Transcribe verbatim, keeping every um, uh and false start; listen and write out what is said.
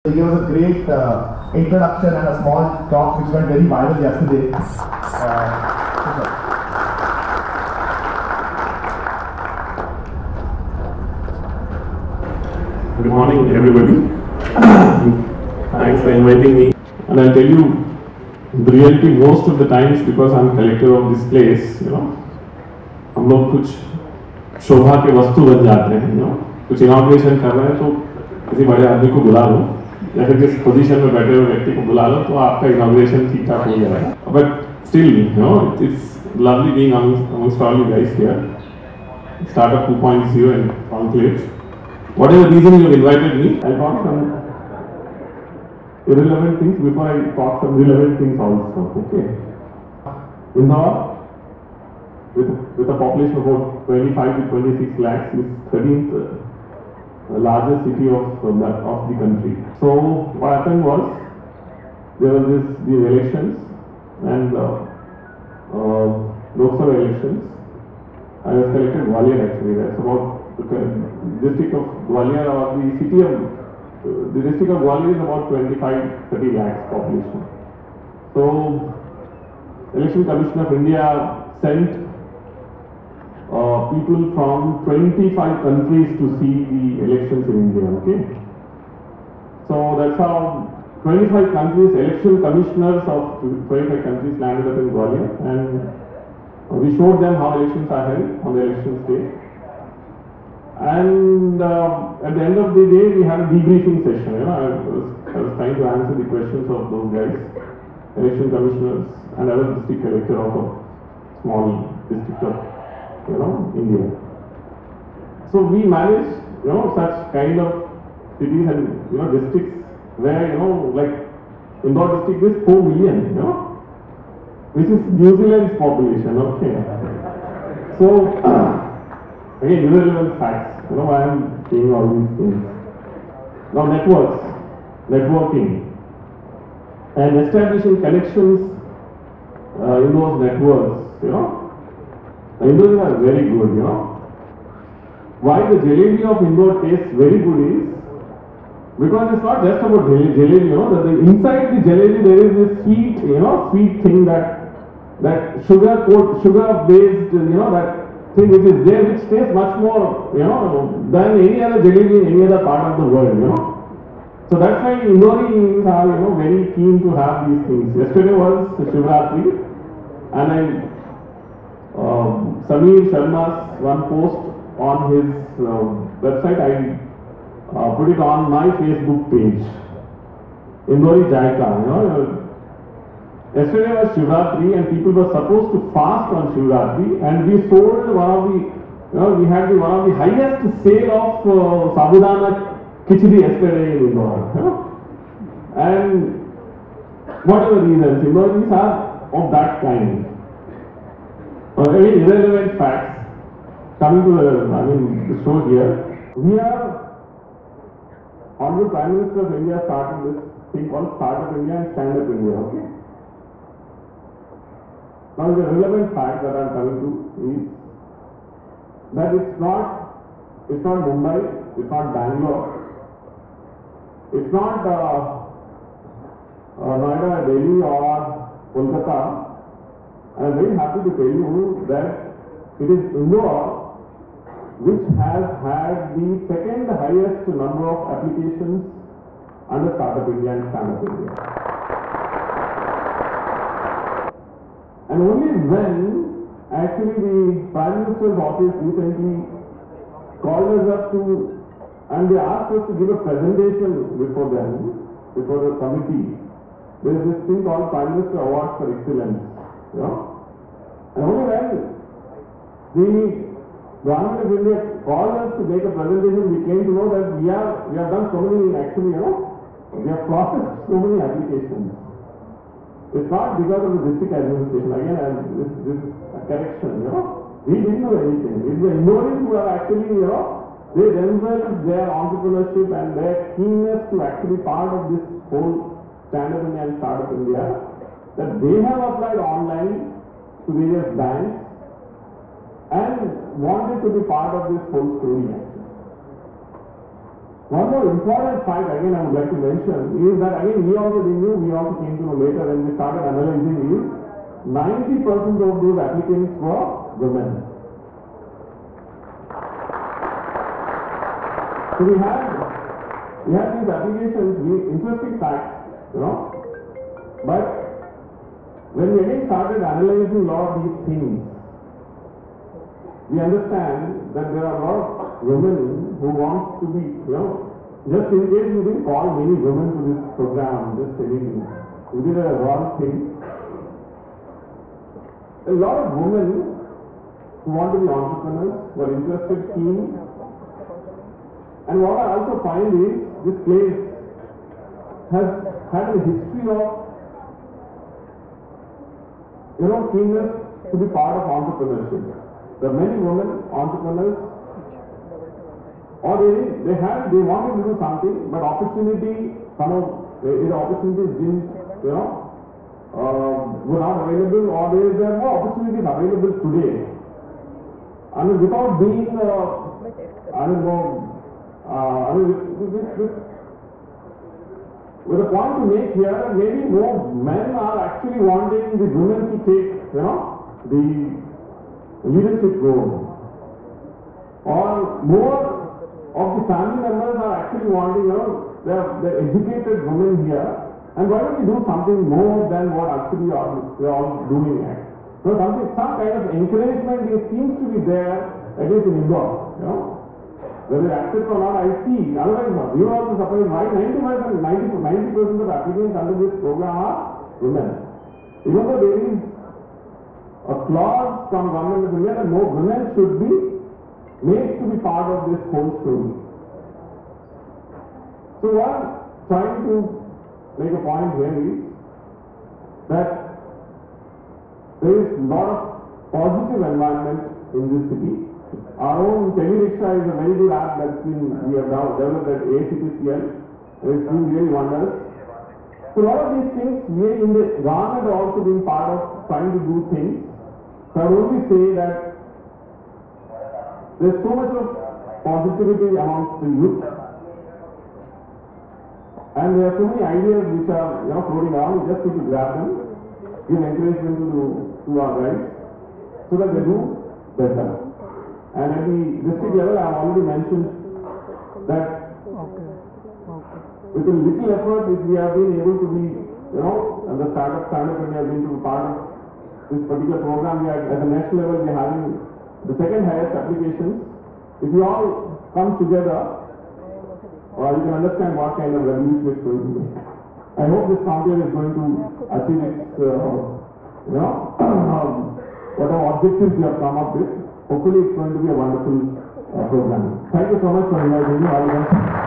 He gave us a great uh, introduction and a small talk which went very viral yesterday. Uh, Good morning, everybody. Thanks for inviting me. And I'll tell you, the reality most of the times because I'm collector of this place, you know, हम लोग कुछ शोभा के वस्तु बन जाते हैं, you know, कुछ inauguration कर रहे हैं तो किसी बड़े आदमी को बुला लो या फिर किस पोजीशन में बैठे हुए व्यक्ति को बुला लो तो आपका इनॉग्रेशन ठीक ठाक हो जाएगा. But still, you know, it's lovely being amongst, amongst all you guys here. Startup two point oh and conclave. Whatever reason you invited me, I'll talk some irrelevant things before I talk some relevant things also. Okay. Indore, with with a population of about twenty-five to twenty-six lakhs, is thirteenth uh, largest city of uh, of the country. So what happened was there was this these elections and uh, uh, Lok Sabha elections. I was selected Gwalior actually. That's about the district of Gwalior or the city of uh, the district of Gwalior is about twenty-five to thirty lakhs population. So Election Commission of India sent uh, people from twenty-five countries to see the elections in India. Okay, so that's how twenty-five countries, election commissioners of twenty-five countries landed up in Gwalior, and we showed them how elections are held on the election day. And uh, at the end of the day, we had a debriefing session. You know, I was, I was trying to answer the questions of those guys, election commissioners, and I was district collector of a small district of, you know, India. So we managed, you know, such kind of cities and, you know, districts where, you know, like Indore district is four million, you know, which is New Zealand's population. Okay. So again, irrelevant facts. You know why I'm saying all these things. Now networks, networking, and establishing connections uh, in those networks. You know, Indore are very good. You know, why the jalebi of Indore tastes very good is because it's not just about jalebi. You know, that the inside the jalebi there is this sweet, you know, sweet thing that that sugar coat, sugar based, you know, that thing which is there, which tastes much more, you know, than any other jalebi in any other part of the world, you know. So that's why Indoris are, you know, very keen to have these things. Yesterday was Shivratri, and I, um, Samir Sharma's one post on his uh, website, I uh, put it on my Facebook page. Indori Jaika, you know. Yesterday was Shivratri and people were supposed to fast on Shivratri, and we sold one of the, you know, we had the, one of the highest sale of uh, Sabudana Khichdi yesterday in Indore. You know? And whatever reasons, Indoris are of that kind. Uh, very irrelevant facts coming to the, I mean, the show here. We are, Honorable Prime Minister of India started this thing called Startup India and Stand Up India. Okay. Now the relevant fact that I am coming to is that it's not, it's not Mumbai, it's not Bangalore, it's not uh, uh, Noida, Delhi or Kolkata. I am very happy to tell you that it is Indore which has had the second highest number of applications under Startup India and Stand Up India. And only when actually the Prime Minister's office recently called us up to, and they asked us to give a presentation before them, before the committee. There is this thing called Prime Minister Awards for Excellence, you know. And only when the Government of India called us to make a presentation, we came to know that we are we have done so many, actually, you know, we have processed so many applications. It's not because of the district administration. Again, and this, this is a correction, you know. We didn't do anything. It's the Indoris who are actually, you know, they themselves, their entrepreneurship and their keenness to actually part of this whole Stand Up India and Startup India, that they have applied online to various banks and wanted to be part of this whole story actually. One more important fact again I would like to mention is that again we also knew, we also came to know later when we started analyzing is ninety percent of those applicants were women. So we had, we had these applications, we, interesting facts, you know, but when we again started analyzing a lot of these things, we understand that there are a lot of women who want to be, you know, just in case we didn't call many women to this program, just telling you, we did a wrong thing. A lot of women who want to be entrepreneurs, who are interested, keen. And what I also find is, this place has had a history of, you know, keenness to be part of entrepreneurship. There are many women entrepreneurs, or they, they had, they wanted to do something, but opportunity, some of the opportunities didn't, you know, uh, were not available, or there, there are more opportunities available today. I mean, without being, uh, I don't know, uh, I mean, with, with, with, with a point to make here, maybe more men are actually wanting the women to take, you know, the leadership role, or more of the family members are actually wanting, you know, they're, they're educated women here, and why don't we do something more than what actually are, we are all doing it? So something, some kind of encouragement it seems to be there, at least in Indore, you know. Whether they accept or not, I see. Otherwise, we were also surprised why ninety percent, ninety percent of applicants under this program are women. Even though there is a clause from Government of India that more women should be made to be part of this whole story. So what I'm trying to make a point here is that there is a lot of positive environment in this city. Our own Tele-Rickshaw is a very good app that's been, we have now developed at A C P C L, and it's doing really wonders. So a lot of these things, we in the government are also being part of trying to do things. So I would only say that there's so much of positivity amongst the youth, and there are so many ideas which are, you know, floating around. We just need to grab them, give encouragement to, to our guys, so that they do better. And at the district level, I have already mentioned that with a little effort, if we have been able to be, you know, and the startup startup when we have been to be part of this particular program, we are at the national level, we are having the second highest applications. If we all come together, uh, you can understand what kind of revolution it's going to be. I hope this conclave is going to achieve its, uh, you know, whatever objectives we have come up with. Hopefully it's going to be a wonderful uh, program. Thank you so much for inviting me. All the best.